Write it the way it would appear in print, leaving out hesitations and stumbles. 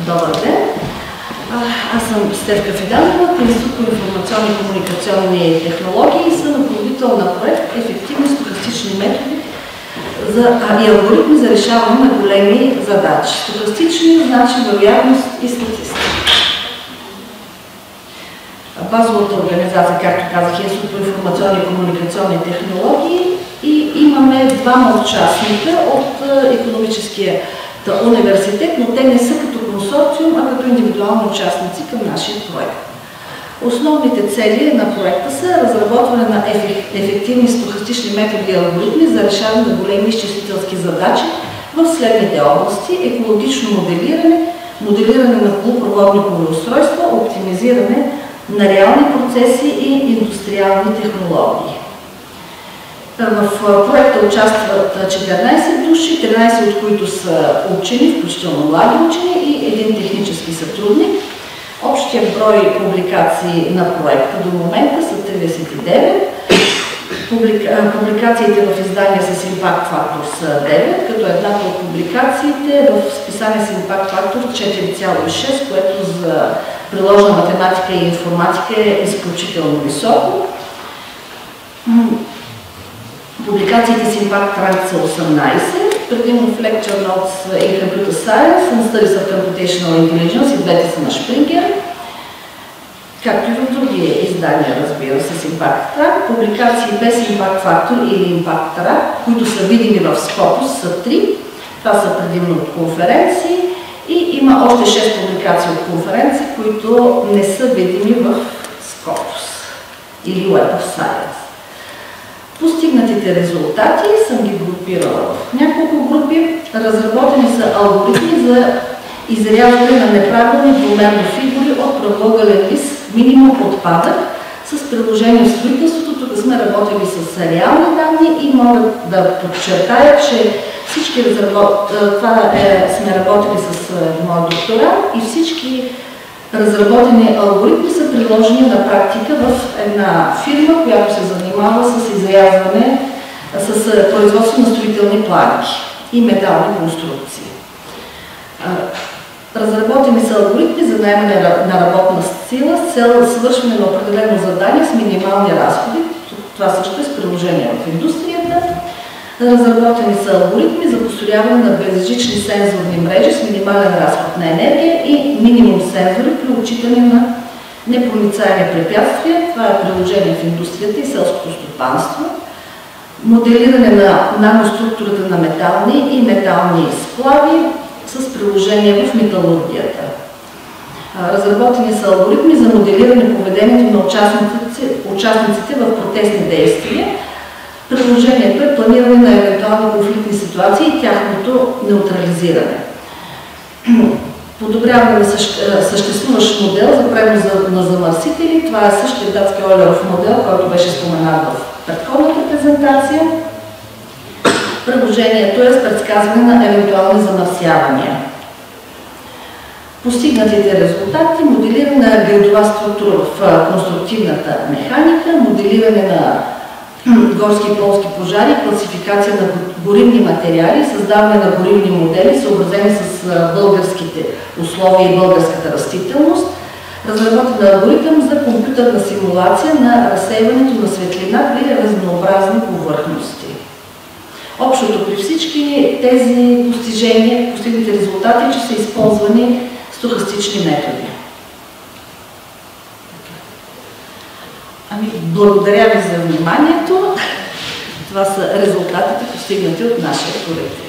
Добър ден! Аз съм Стефка Фиданова от Институт по информационни и комуникационни технологии и съм ръководител на проект Ефективни стохастични методи и алгоритми за решаване на големи задачи. Стохастични значи вероятност и статистика. Базовата организация, както казах, е Институт по информационни и комуникационни технологии и имаме двама участника от икономическия университет, но те не са като консорциум, а като индивидуални участници към нашия проект. Основните цели на проекта са разработване на ефективни стохастични методи и алгоритми за решаване на големи изчислителски задачи в следните области: екологично моделиране, моделиране на полупроводникови устройства, оптимизиране на реални процеси и индустриални технологии. В проекта участват 14 души, 13 от които са учени, включително млади учени и един технически сътрудник. Общия брой публикации на проекта до момента са 39. Публикациите в издания с Impact Factor са 9, като едната от публикациите в списание с Impact Factor 4,6, което за приложна математика и информатика е изключително високо. Публикациите с Impact Rank са 18, предимно в Lecture Notes in Computer Science and Studies of Computational Intelligence, и двете са на Springer, както и в други издания, разбира се, с Impact Rank. Публикации без Impact Factor или Impact Rank, които са видими в Scopus, са 3. Това са предимно от конференции и има още 6 публикации от конференции, които не са видими в Scopus или Web of Science. Постигнатите резултати съм ги групирала в няколко групи. Разработени са алгоритми за изрязване на неправилни двумерни фигури от правоъгълен лист минимум отпадък с приложение в строителството. Тук сме работили с реални данни и мога да подчертая, че всички сме работили с моя докторат и всички разработени алгоритми са приложени на практика в една фирма, която се занимава с изрязване, с производство на строителни планки и метални конструкции. Разработени са алгоритми за наемане на работна сила с цел свършване на определено задание с минимални разходи. Това също е с приложение в индустрията. Разработени са алгоритми за построяване на безжични сензорни мрежи с минимален разход на енергия и минимум сензори при отчитане на непроницаеми препятствия. Това е приложение в индустрията и селското стопанство. Моделиране на наноструктурата на метални и метални сплави с приложение в металургията. Разработени са алгоритми за моделиране поведението на участниците в протестни действия. Приложението е планиране на евентуални конфликтни ситуации и тяхното неутрализиране. Подобряване на съществуващ модел за превоз на замърсители. Това е същия датски Ойлеров модел, който беше споменат в предходната презентация. Приложението е с предсказване на евентуални замърсявания. Постигнатите резултати: моделиране на градова структура в конструктивната механика, моделиране на горски и полски пожари, класификация на горивни материали, създаване на горивни модели, съобразени с българските условия и българската растителност, разработен алгоритъм за компютърна симулация на разсейването на светлина при разнообразни повърхности. Общото при всички тези постижения, постигнатите резултати, че са използвани стохастични методи. Благодаря ви за вниманието. Това са резултатите, постигнати от нашия проект.